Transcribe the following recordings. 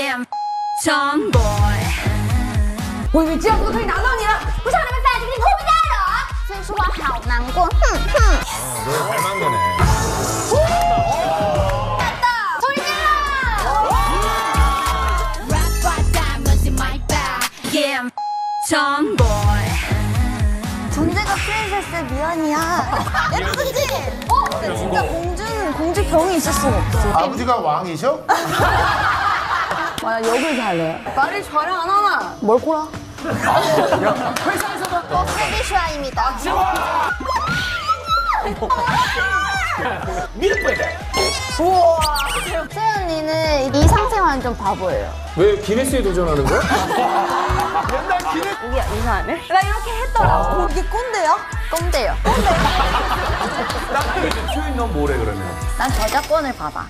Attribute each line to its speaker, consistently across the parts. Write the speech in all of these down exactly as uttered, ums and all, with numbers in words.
Speaker 1: Yeah, tomboy。
Speaker 2: 我以为这样就可以拿到你了，
Speaker 3: 不想你们反击，你迫不及待了，所以说我好难过。哼哼。
Speaker 4: 잘 만드네.
Speaker 3: 됐다! 소리 질러!
Speaker 1: Yeah, tomboy。
Speaker 3: 존재가 프린세스 미연이야. 예쁘지? 어? 근데 진짜 공주는 공주 병이 있을 수가 없어.
Speaker 4: 아버지가 왕이셔?
Speaker 2: 와, 욕을 잘해.
Speaker 3: 말을 촬영 안 하나?
Speaker 2: 뭘 꼬라?
Speaker 3: 회사에서도 어, 세리슈아입니다. 우와. 세연이는 이 상태만 좀 바보예요.
Speaker 5: 왜 기네스에 도전하는 거야?
Speaker 4: 맨날 기내.
Speaker 2: 여기야, 이상하네. 나 이렇게 했더라.
Speaker 3: 어, 이게 꼰대요? 꼰대요.
Speaker 4: 표현 넌 뭐래 그러면?
Speaker 3: 난 저작권을 받아.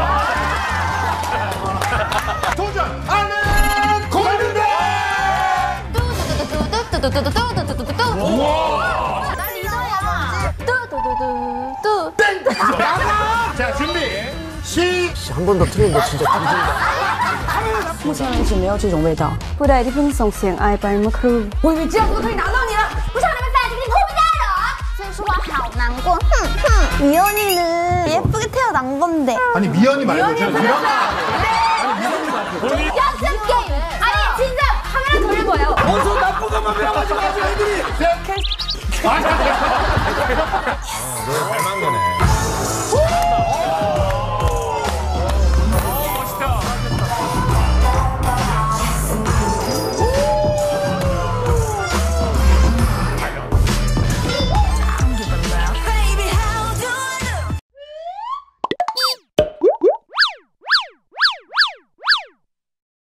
Speaker 4: 도전하는 골든벨!
Speaker 3: 뚜두두두두두두두두두두두두두. 난 리더야. 뚜두두두두.
Speaker 4: 자 준비. 시.
Speaker 5: 한 번 더 틀리면 너 진짜 뒤진다.
Speaker 2: 目前为止没有这种味道。布袋的风送献爱白木克。我以为这样就可以拿到你了，
Speaker 3: 不想你们反击，你迫不及待了，所以说我好难过。哼哼。미연이는 예쁘게 태어난 건데.
Speaker 4: 아니 미연이 말고 저 드라마.
Speaker 3: 연습 게임. 아니 진짜 카메라 돌려봐요.
Speaker 4: 어서 나쁜 것만 배워가지고 아주 애들이. 잘 만드네.